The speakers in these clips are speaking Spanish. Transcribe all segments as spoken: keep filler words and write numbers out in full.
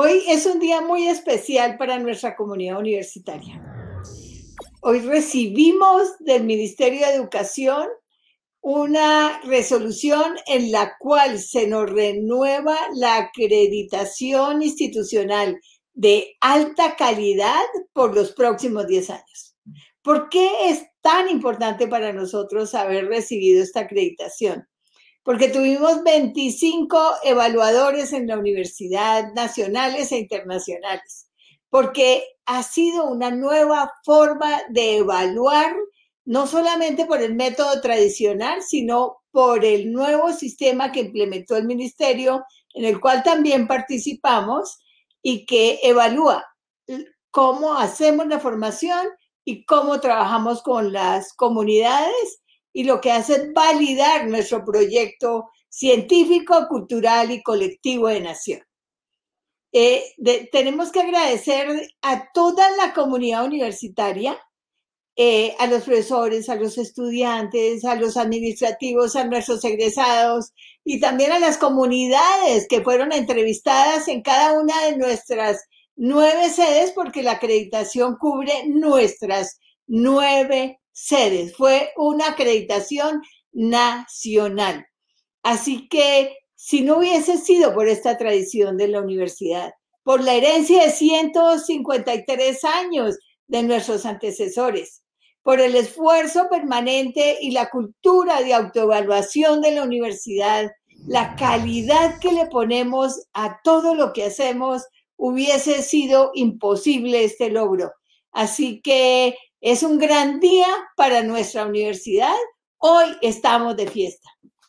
Hoy es un día muy especial para nuestra comunidad universitaria. Hoy recibimos del Ministerio de Educación una resolución en la cual se nos renueva la acreditación institucional de alta calidad por los próximos diez años. ¿Por qué es tan importante para nosotros haber recibido esta acreditación? Porque tuvimos veinticinco evaluadores en la universidad, nacionales e internacionales, porque ha sido una nueva forma de evaluar, no solamente por el método tradicional, sino por el nuevo sistema que implementó el ministerio, en el cual también participamos y que evalúa cómo hacemos la formación y cómo trabajamos con las comunidades, y lo que hace es validar nuestro proyecto científico, cultural y colectivo de nación. Eh, de, tenemos que agradecer a toda la comunidad universitaria, eh, a los profesores, a los estudiantes, a los administrativos, a nuestros egresados y también a las comunidades que fueron entrevistadas en cada una de nuestras nueve sedes, porque la acreditación cubre nuestras nueve sedes. Fue una acreditación nacional. Así que si no hubiese sido por esta tradición de la universidad, por la herencia de ciento cincuenta y tres años de nuestros antecesores, por el esfuerzo permanente y la cultura de autoevaluación de la universidad, la calidad que le ponemos a todo lo que hacemos, hubiese sido imposible este logro. Así que es un gran día para nuestra universidad. Hoy estamos de fiesta.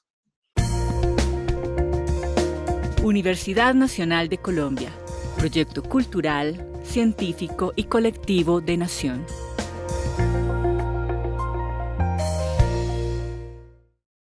Universidad Nacional de Colombia, proyecto cultural, científico y colectivo de nación.